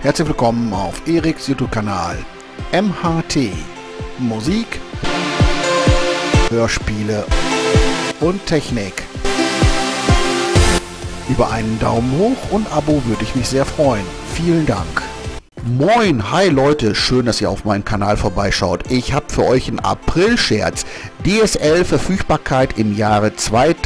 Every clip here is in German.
Herzlich willkommen auf Eriks YouTube-Kanal MHT. Musik, Hörspiele und Technik. Über einen Daumen hoch und Abo würde ich mich sehr freuen. Vielen Dank. Moin, hi Leute, schön, dass ihr auf meinen Kanal vorbeischaut. Ich habe für euch einen April-Scherz. DSL-Verfügbarkeit im Jahre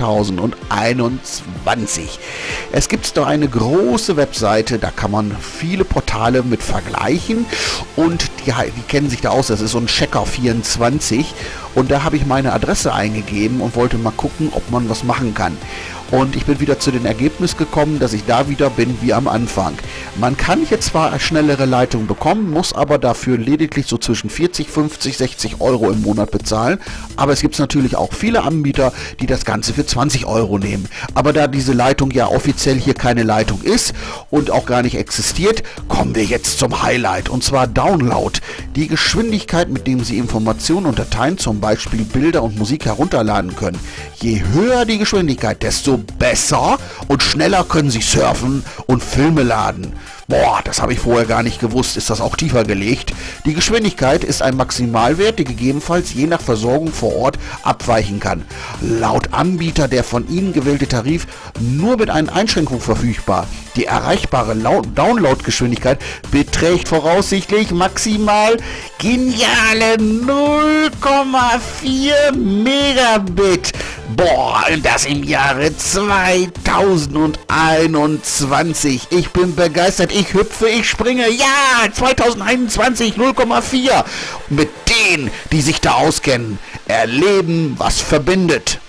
2021. Es gibt da eine große Webseite, da kann man viele Portale mit vergleichen und die kennen sich da aus, das ist so ein Checker24 und da habe ich meine Adresse eingegeben und wollte mal gucken, ob man was machen kann. Und ich bin wieder zu dem Ergebnis gekommen, dass ich da wieder bin wie am Anfang. Man kann hier zwar eine schnellere Leitung bekommen, muss aber dafür lediglich so zwischen 40, 50, 60 Euro im Monat bezahlen. Aber es gibt natürlich auch viele Anbieter, die das Ganze für 20 Euro nehmen. Aber da diese Leitung ja offiziell hier keine Leitung ist und auch gar nicht existiert, kommen wir jetzt zum Highlight. Und zwar Download. Die Geschwindigkeit, mit dem Sie Informationen und Dateien, zum Beispiel Bilder und Musik herunterladen können. Je höher die Geschwindigkeit, desto besser und schneller können Sie surfen und Filme laden. Boah, das habe ich vorher gar nicht gewusst. Ist das auch tiefer gelegt? Die Geschwindigkeit ist ein Maximalwert, der gegebenenfalls je nach Versorgung vor Ort abweichen kann. Laut Anbieter der von Ihnen gewählte Tarif nur mit einer Einschränkung verfügbar. Die erreichbare Downloadgeschwindigkeit beträgt voraussichtlich maximal geniale 0,4 Megabit. Boah, das im Jahre 2021. Ich bin begeistert. Ich hüpfe, ich springe. Ja, 2021 0,4. Mit denen, die sich da auskennen, erleben, was verbindet.